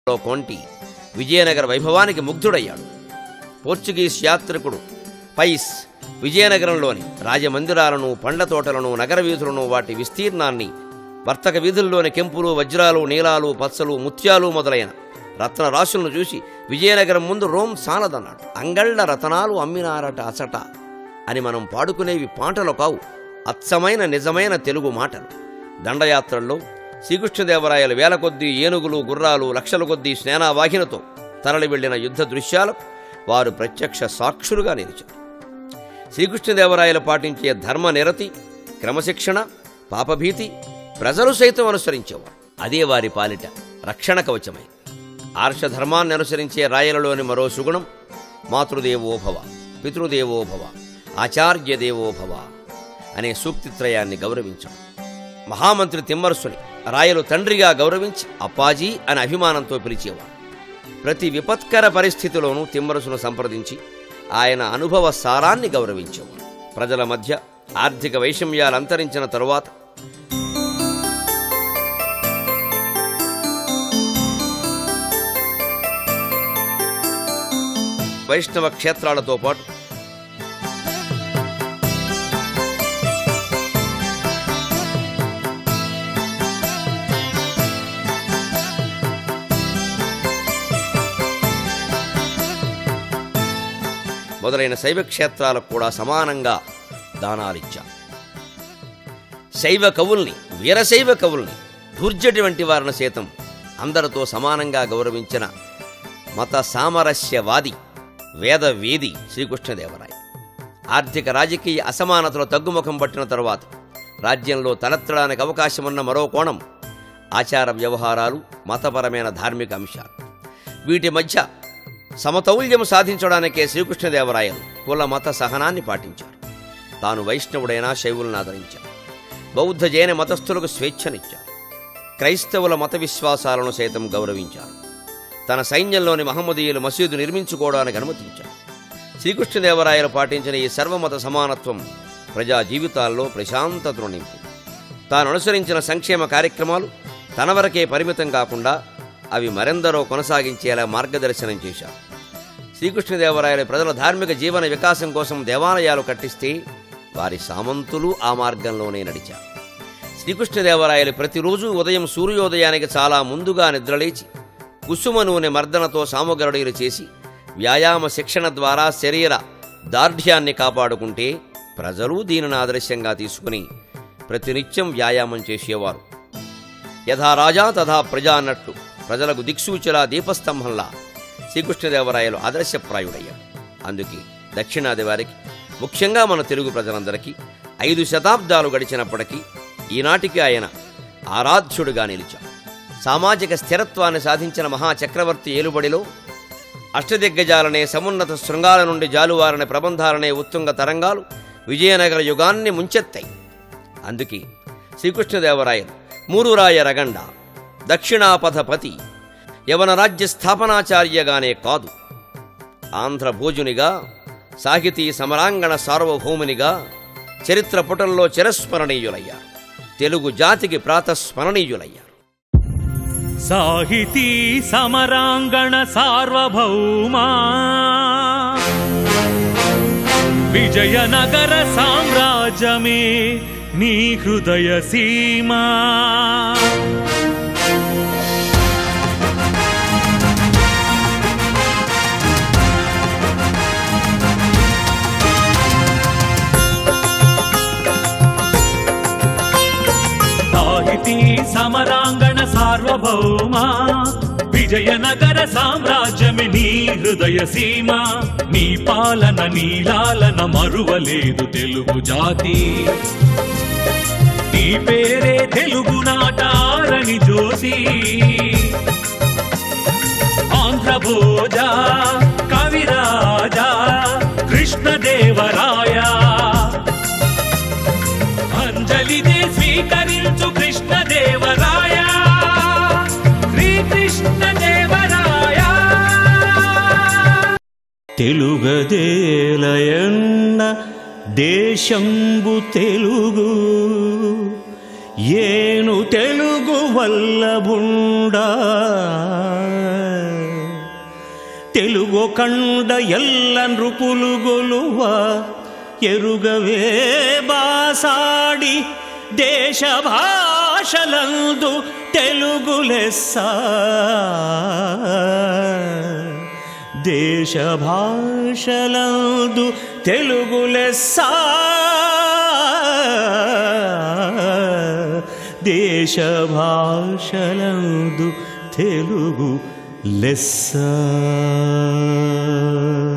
కొంటి విజయనగర వైభవానికి ముగ్ధుడయ్యాడు. పోర్చుగీస్ యాత్రికుడు పైస్ విజయనగరంలోని రాజమందిరాలను, పండ్ల తోటలను, నగర వీధులను, వాటి విస్తీర్ణాన్ని, వర్తక వీధుల్లోని కెంపులు, వజ్రాలు, నీలాలు, పచ్చలు, ముత్యాలు మొదలైన రత్న రాశులను చూసి విజయనగరం ముందు రోమ్ సాలదన్నాడు. అంగళ్ళ రతనాలు అమ్మినారట అచట అని మనం పాడుకునేవి పాటలు కావు, అచ్చమైన నిజమైన తెలుగు మాటలు. దండయాత్రల్లో శ్రీకృష్ణదేవరాయలు వేల కొద్దీ ఏనుగులు, గుర్రాలు, లక్షల కొద్దీ స్నేనావాహినతో తరలి వెళ్లిన యుద్ధ దృశ్యాలకు వారు ప్రత్యక్ష సాక్షులుగా నిలిచారు. శ్రీకృష్ణదేవరాయలు పాటించే ధర్మనిరతి, క్రమశిక్షణ, పాపభీతి ప్రజలు సైతం అనుసరించేవారు. అదే వారి పాలిట రక్షణ కవచమై. ఆర్షధర్మాన్ని అనుసరించే రాయలలోని మరో సుగుణం మాతృదేవోభవ, పితృదేవోభవ, ఆచార్యదేవోభవ అనే సూక్తిత్రయాన్ని గౌరవించడం. మహామంత్రి తిమ్మరసుని రాయలు తండ్రిగా గౌరవించి అప్పాజీ అని అభిమానంతో పిలిచేవారు. ప్రతి విపత్కర పరిస్థితిలోనూ తిమ్మరసును సంప్రదించి ఆయన అనుభవ సారాన్ని గౌరవించేవారు. ప్రజల మధ్య ఆర్థిక వైషమ్యాలు అంతరించిన తరువాత వైష్ణవ క్షేత్రాలతో పాటు మొదలైన శైవ క్షేత్రాలకు కూడా సమానంగా దానాలిచ్చారు. శైవ కవుల్ని, వీరశైవ కవుల్ని, దుర్జటి వంటి వారిని సైతం అందరితో సమానంగా గౌరవించిన మత సామరస్యవాది, వేదవేది శ్రీకృష్ణదేవరాయ. ఆర్థిక రాజకీయ అసమానతలు తగ్గుముఖం పట్టిన తరువాత రాజ్యంలో తలెత్తడానికి అవకాశమున్న మరో కోణం ఆచార వ్యవహారాలు, మతపరమైన ధార్మిక అంశాలు. వీటి మధ్య సమతౌల్యం సాధించడానికే శ్రీకృష్ణదేవరాయలు కుల మత సహనాన్ని పాటించారు. తాను వైష్ణవుడైనా శైవులను ఆదరించారు. బౌద్ధ జైన మతస్థులకు స్వేచ్ఛనిచ్చారు. క్రైస్తవుల మత విశ్వాసాలను సైతం గౌరవించారు. తన సైన్యంలోని మహమ్మదీయులు మసీదు నిర్మించుకోవడానికి అనుమతించారు. శ్రీకృష్ణదేవరాయలు పాటించిన ఈ సర్వమత సమానత్వం ప్రజా జీవితాల్లో ప్రశాంతతను నింపింది. తాను అనుసరించిన సంక్షేమ కార్యక్రమాలు తన వరకే పరిమితం కాకుండా అవి మరెందరో కొనసాగించేలా మార్గదర్శనం చేశారు. శ్రీకృష్ణదేవరాయలు ప్రజల ధార్మిక జీవన వికాసం కోసం దేవాలయాలు కట్టిస్తే వారి సామంతులు ఆ మార్గంలోనే నడిచారు. శ్రీకృష్ణదేవరాయలు ప్రతిరోజు ఉదయం సూర్యోదయానికి చాలా ముందుగా నిద్రలేచి కుసుమ నూనె మర్దనతో సామగ్రడీలు చేసి వ్యాయామ శిక్షణ ద్వారా శరీర దార్ఢ్యాన్ని కాపాడుకుంటే ప్రజలు దీనిని ఆదర్శంగా తీసుకుని ప్రతినిత్యం వ్యాయామం చేసేవారు. యథా రాజా తథా ప్రజా అన్నట్లు ప్రజలకు దిక్సూచలా దీపస్తంభంలా శ్రీకృష్ణదేవరాయలు ఆదర్శప్రాయుడయ్యాడు. అందుకే దక్షిణాది వారికి, ముఖ్యంగా మన తెలుగు ప్రజలందరికీ 5 శతాబ్దాలు గడిచినప్పటికీ ఈనాటికి ఆయన ఆరాధ్యుడుగా నిలిచాడు. సామాజిక స్థిరత్వాన్ని సాధించిన మహాచక్రవర్తి ఏలుబడిలో అష్టదిగ్గజాలనే, సమున్నత శృంగాల నుండి జాలువారనే ప్రబంధాలనే ఉత్తుంగ తరంగాలు విజయనగర యుగాన్ని ముంచెత్తాయి. అందుకే శ్రీకృష్ణదేవరాయలు మూరురాయ రగండ, దక్షిణాపథపతి, యవన రాజ్య స్థాపనాచార్యగానే కాదు, ఆంధ్రభోజునిగా, సాహితీ సమరాంగణ సార్వభౌమునిగా చరిత్ర పుటల్లో చిరస్మరణీయులయ్యారు. తెలుగు జాతికి ప్రాతస్మరణీయులయ్యారు. సాహితీ సమరాంగణ సార్వభౌమా, విజయనగర సామ్రాజ్యమే నీ హృదయ సీమా. సాహితీ సమరాంగణ సార్వభౌమా, విజయనగర సామ్రాజ్యమే నీ హృదయ సీమ. నీ పాలన నీలాలన మరువలేదు తెలుగు జాతి. నీ పేరే తెలుగు నాటారని జ్యోతి. ఆంధ్రభోజ కవిరాజా కృష్ణదేవరాయ, అంజలిదే స్వీకరించు కృష్ణదేవరాయ, శ్రీకృష్ణదేవరాయ. తెలుగదేలయన్న దేశంబు తెలుగు, ఏను తెలుగు వల్లభుండా. తెలుగు కండ ఎల్ల నృపులు గొలువ ఎరుగవే బాసాడి దేశ భాషలందు తెలుగు లెస్స దేశ భాషలందు తెలుగు లెస్స దేశ భాషలందు తెలుగు లెస్స